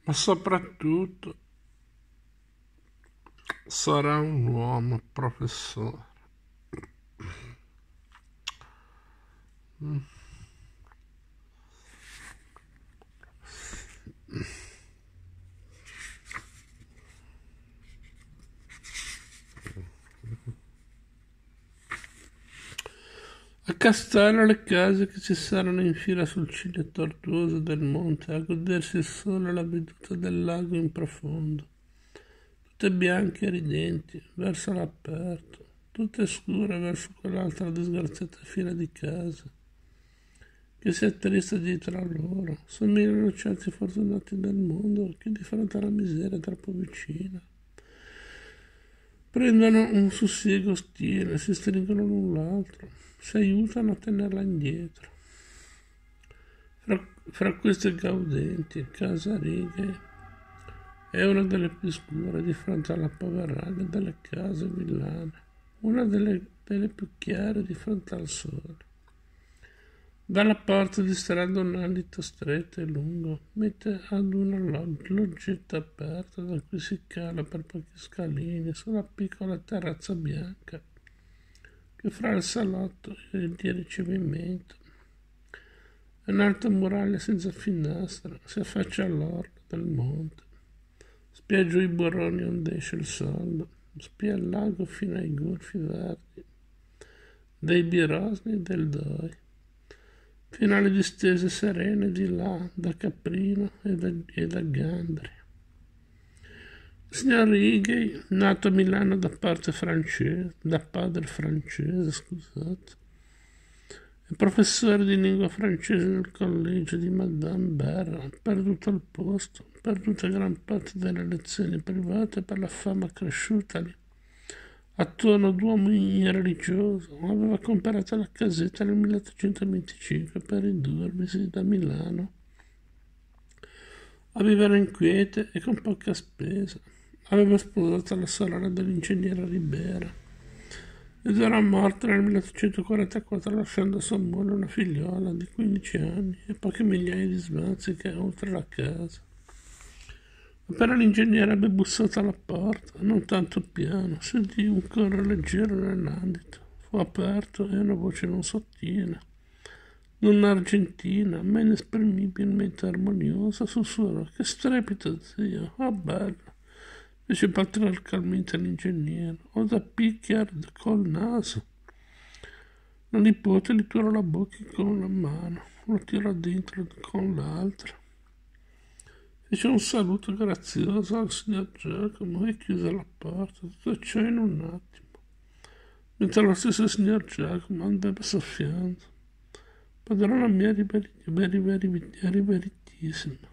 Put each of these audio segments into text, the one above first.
ma soprattutto sarà un uomo, professore. A Castello le case che ci saranno in fila sul ciglio tortuoso del monte a godersi il sole e la veduta del lago in profondo, tutte bianche e ridenti verso l'aperto, tutte scure verso quell'altra disgraziata fila di case che si attrista dietro a loro, somigliano a certi fortunati del mondo che di fronte alla miseria è troppo vicina prendono un sussiego ostile, si stringono l'un l'altro, si aiutano a tenerla indietro. Fra queste gaudenti, casalinghe è una delle più scure di fronte alla poveraglia delle case villane, una delle più chiare di fronte al sole. Dalla porta distende un alito stretto e lungo, mette ad una loggetta aperta da cui si cala per pochi scalini sulla piccola terrazza bianca che fra il salotto e il di ricevimento. Un'alta muraglia senza finestra si affaccia all'orlo del monte. Spia giù i burroni onde esce il sole, spia il lago fino ai golfi verdi dei birosni e del Doi, fino alle distese serene di là, da Caprino e da Gandri. Il signor Righi, nato a Milano da padre francese, è professore di lingua francese nel collegio di Madame Berra, ha perduto il posto, perduto gran parte delle lezioni private per la fama cresciutagli attorno d'uomo irreligioso. Aveva comprato la casetta nel 1825 per ridurvisi da Milano a vivere in quiete e con poca spesa. Aveva sposato la sorella dell'ingegnere Ribera ed era morta nel 1844 lasciando a sua moglie una figliola di 15 anni e poche migliaia di svanziche oltre la casa. Appena l'ingegnere ebbe bussato alla porta, non tanto piano, sentì un coro leggero nell'andito. Fu aperto e una voce non sottile, non argentina, ma inesprimibilmente armoniosa, sussurrò: «Che strepito, zio! Oh, bello!» Fece patriarcalmente l'ingegnere. «Ho da picchiare col naso!» La nipote gli turò la bocca con una mano, lo tirò dentro con l'altra. Fece un saluto grazioso al signor Giacomo e chiuse la porta, tutto ciò in un attimo, mentre lo stesso signor Giacomo andava soffiando. «Padrona mia, eri veritissima.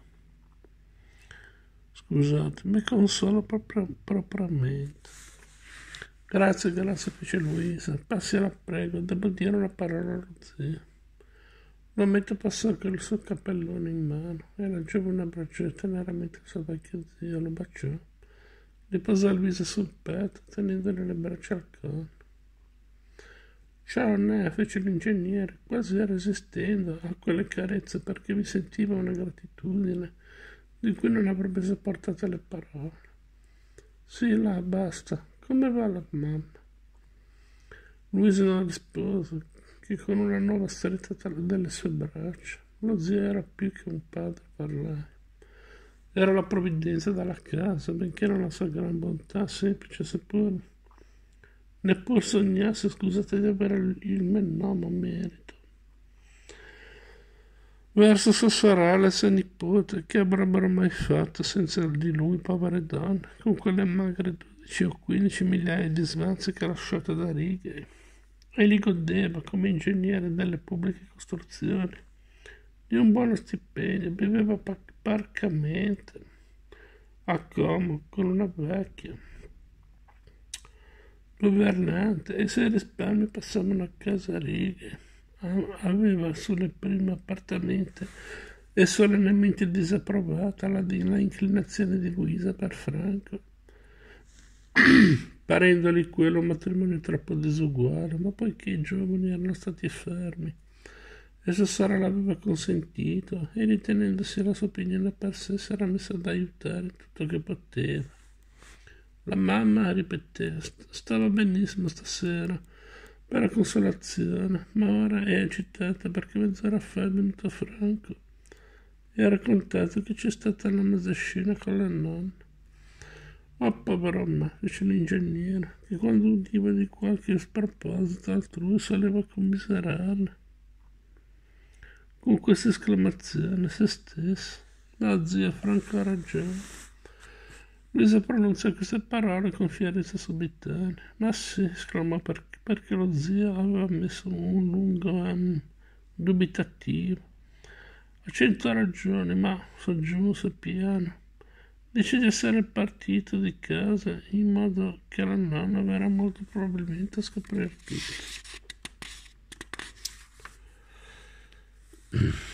Scusate, mi consolo propriamente.» Grazie, fece Luisa. «Passi, la prego, devo dire una parola allo zio.» L'ometto passò con il suo cappellone in mano e la giovane abbracciò teneramente il suo vecchio zio, lo baciò, gli posò il viso sul petto, tenendole le braccia al collo. «Ciao, Nea», fece l'ingegnere, quasi resistendo a quelle carezze perché vi sentiva una gratitudine di cui non avrebbe sopportato le parole. «Sì, là, basta. Come va la mamma?» Luisa non rispose che con una nuova stretta delle sue braccia. Lo zio era più che un padre per lei. Era la provvidenza della casa, benché non la sua gran bontà, semplice seppur neppur sognasse, scusate, di avere il menomo merito verso sua sorella e sua nipote, che avrebbero mai fatto senza di lui, povere donne, con quelle magre 12 o 15 migliaia di svanziche lasciate da righe. E li godeva come ingegnere delle pubbliche costruzioni di un buono stipendio, viveva parcamente a Como con una vecchia governante e i suoi risparmi passavano a casa righe. Aveva sulle prime appartamenti e solennemente disapprovata la inclinazione di Luisa per Franco, parendoli quello un matrimonio troppo disuguale, ma poiché i giovani erano stati fermi E se Sara l'aveva consentito, e ritenendosi la sua opinione per sé, si era messa ad aiutare tutto che poteva. La mamma ripeteva, stava benissimo stasera, per consolazione, ma ora è agitata perché mezz'ora fa è venuto Franco e ha raccontato che c'è stata una mezzascena con la nonna. Oh, povera me, dice l'ingegnere, che quando udiva di qualche sproposito altrui soleva commiserarne. Con questa esclamazione se stesso, la zia Franco ha ragione. Luisa pronuncia queste parole con fierezza subitanea. Ma sì, esclamò perché lo zio aveva messo un lungo dubitativo. Ha 100 ragioni, ma soggiunse piano. Dice di essere partito di casa in modo che la nonna verrà molto probabilmente a scoprire tutto.